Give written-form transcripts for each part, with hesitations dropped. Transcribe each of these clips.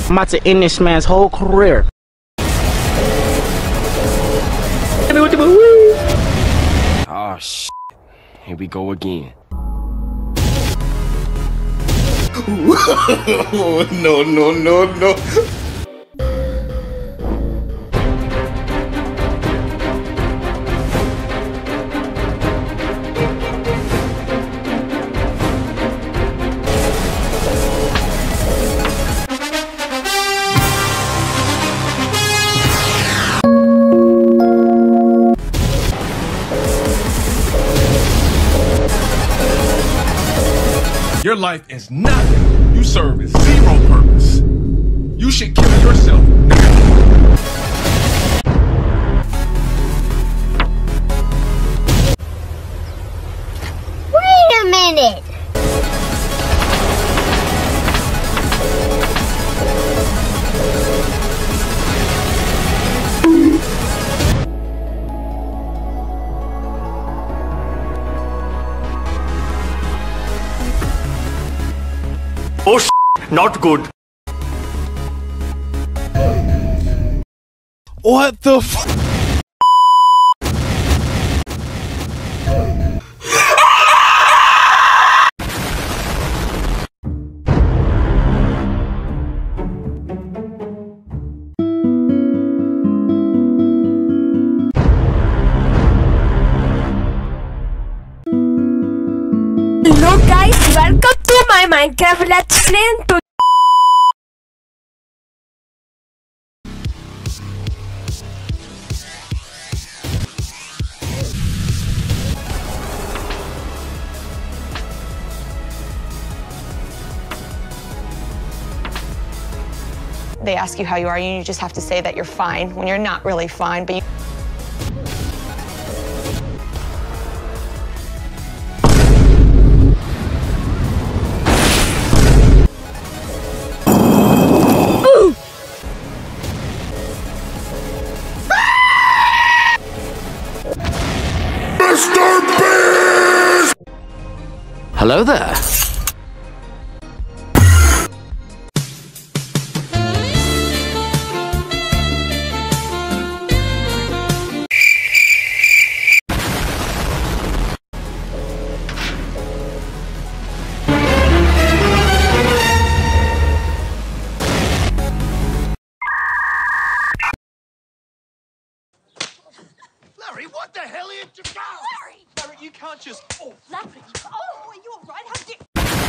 I'm about to end this man's whole career. Oh, shit. Here we go again. No, no, no, no. Your life is nothing. You serve zero purpose. You should kill yourself now. Wait a minute. Oh, not good. What the f- Hello guys, welcome to my Minecraft Let's Play. They ask you how you are, and you just have to say that you're fine when you're not really fine, but you... Hello there. Larry, what the hell are you doing? Larry! Larry, you can't just... Oh, Larry! Oh, are you alright? How did...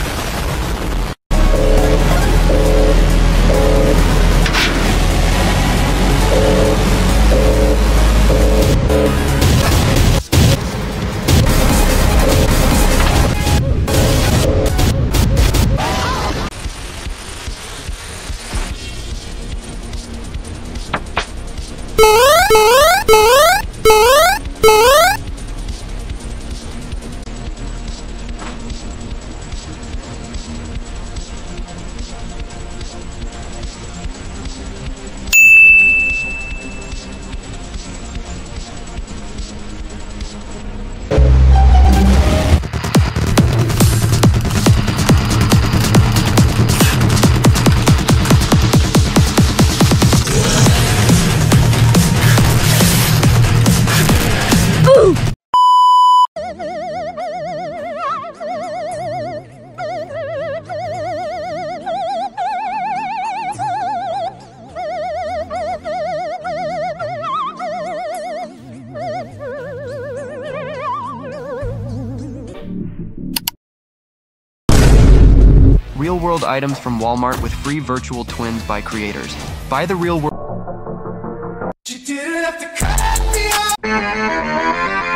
Real-world items from Walmart with free virtual twins by creators. Buy the real-world... You didn't have to cut me off.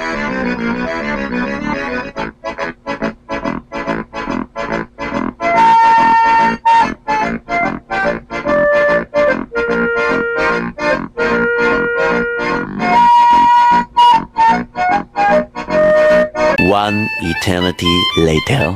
One eternity later.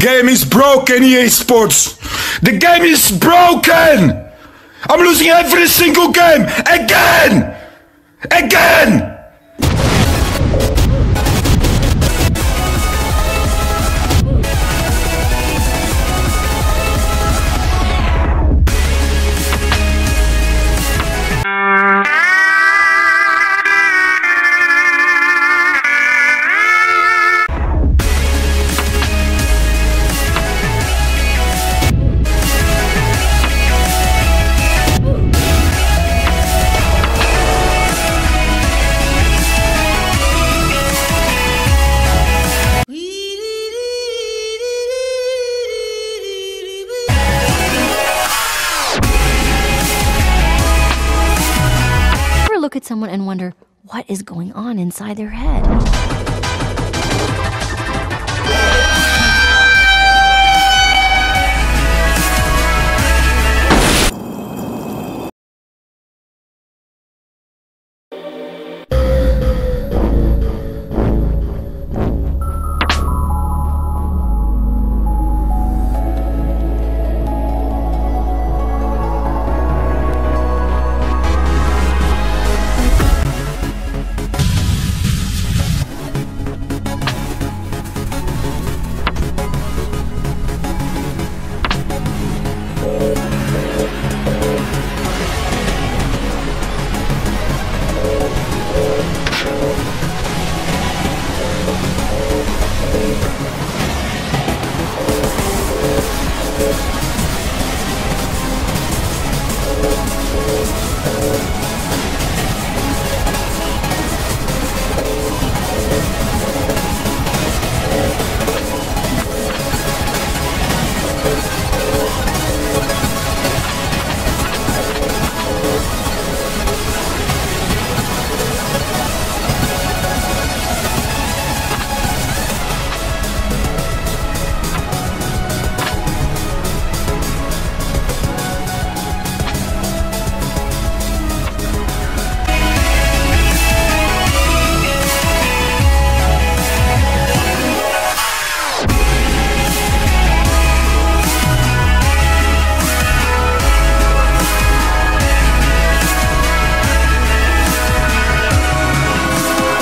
game is broken, EA Sports. The game is broken. I'm losing every single game again. Again. Look at someone and wonder what is going on inside their head.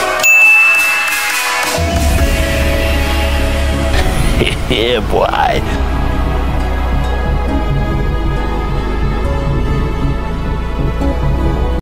Yeah, boy.